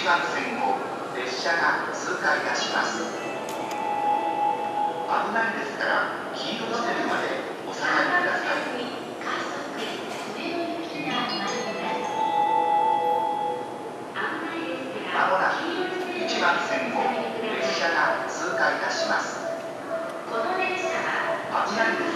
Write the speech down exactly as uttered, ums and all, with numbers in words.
ちばん線を列車が通過いたします。危ないですから黄色地点までお下がりください。まもなくいちばん線を列車が通過いたします。危ないです